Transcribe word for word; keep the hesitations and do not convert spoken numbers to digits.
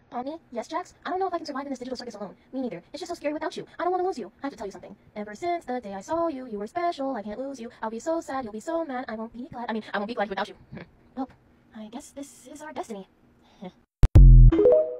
Oh, me? Yes, Jax? I don't know if I can survive in this digital circus alone. Me neither. It's just so scary without you. I don't want to lose you. I have to tell you something. Ever since the day I saw you, you were special. I can't lose you. I'll be so sad. You'll be so mad. I won't be glad. I mean, I won't be glad without you. Well, I guess this is our destiny.